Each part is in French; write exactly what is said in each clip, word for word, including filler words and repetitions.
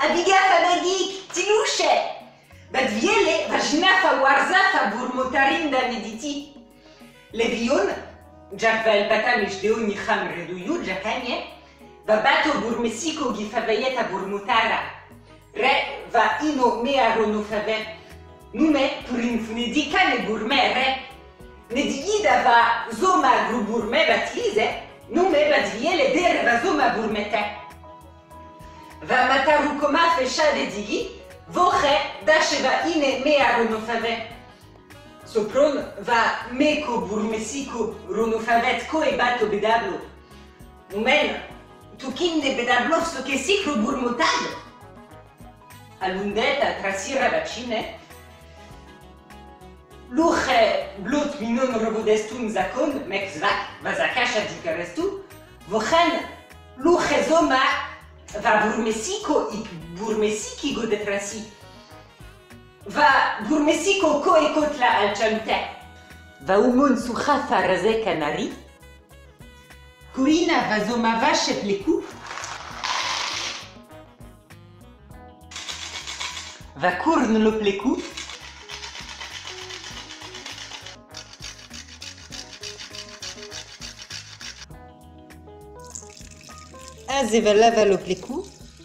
Abiga fanagik, tilouche. Badviele, vagina fa warza fa burmotarin da mediti. Levion, Jack va el patamish de oni kham reduyu, Jackanye, va bato burmesico gi favayeta burmutara. Re va ino mea rono fave. Nume, purin funedica ne burmere. Nedigida va zoma gru burme batlize, nume badviele dere va zoma burmete. Va matarukoma fesha de digi, voche dasheva ine mea ronofave. Sopron va meko burmesico ronofavet ko e bato bedablo. Numen, tukin de bedablo so che sicro burmotado. Alundeta trasira vacine. Luche blot minon robodestun zakon, mek zvak, vazakasha dikarestu. Vochen luche zoma va burmesico ik burmesiki go detrasi. Va burmesico ko ekot la alchamte. Va umon sucha faraze canari. Kuina va zoma vache pleku. Va kurn lo pleku. Azeva lava lo pleku.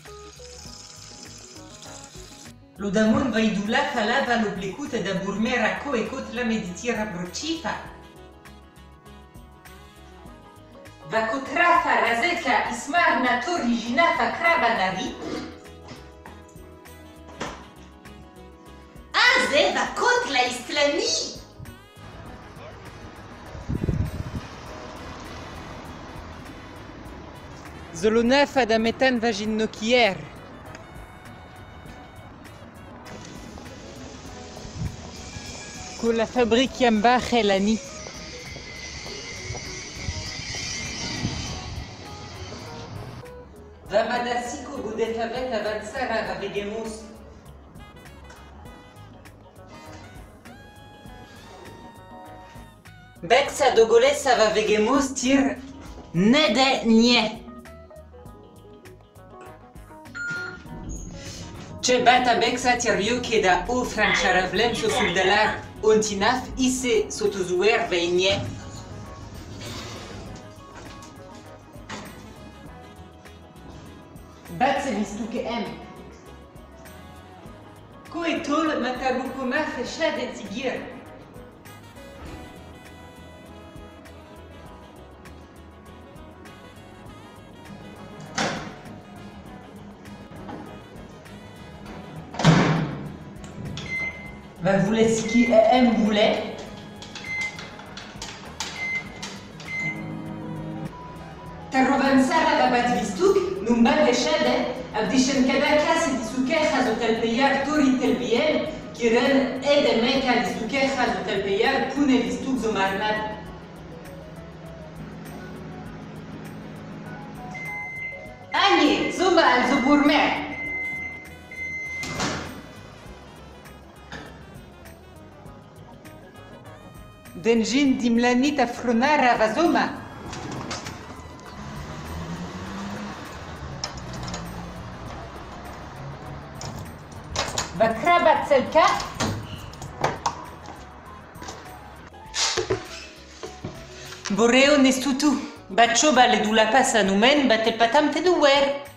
L'odamon va idula fa lava lo pleku te da burmera ko e kot la meditira brocifa. Va kotra fa razeka ismar nato origina fa krabanari. Azeva kot la islami. Zolonef ad ametan vagin nokier. Con la fabrique Yambach et l'ani. Va madasico godefavet avanzara va vegemos. Bexa dogolesa va vegemos tir nede nie. Ce bata bexa tirio che da o francharavlem so sul dalar ontinaf isse sotozuer veinie. Batse vistu che em. Ko e tol matarukoma fesha de tigir. Va voulait ce qui aime voulait. Tarovansara va bat vistuk, num bat veshade, abdishen kada kasi disuke hazotel peyar tori telbiel, kiren ede meka disuke hazotel peyar pune vistuk zomarnad. Anye, zoma al zoburmer. Denjin dimlanit afronara vazoma. Bakrabat selka. Boreo nestutu. Bachoba le dula pasa numen bate patam te duwer.